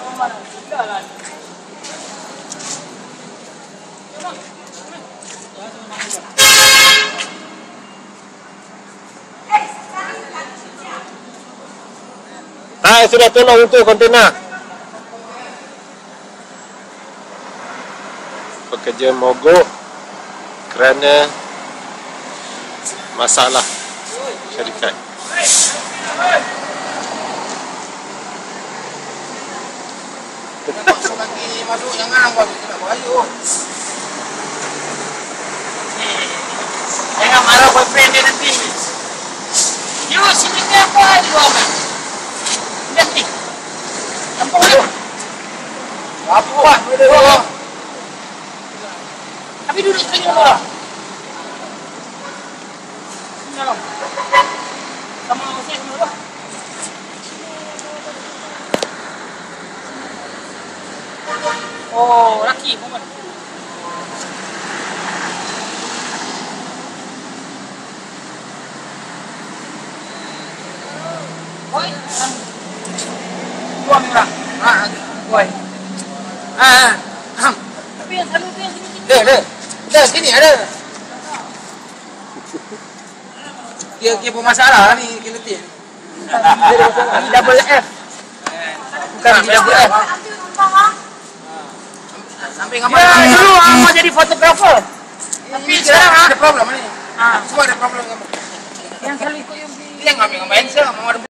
Nah, sudah tolong untuk kontainer. Pekerja mogok kerana masalah syarikat. Masuk lagi, masuk jangan bagus tidak bahaya. Jangan marah boyfriend dia nanti. Yo, sini ke apa you orang? Lihat ni. Nampak tak? Apa buat? Tapi duduk sini dulu. Sini dulu. Sama saya dulu. Oh, laki pun. Oi, dua orang. Oi. Tapi yang selalu tu yang sini. Dah sini ada. Dia bermasalah ni kinetin. Ini double F. Bukan double F. Sampai gambar. Ya, dulu mau jadi fotografer. Tapi sekarang ada problem ni. Semua ada problem gambar. Yang kali ikut yang ambil gambar handsome, mau ada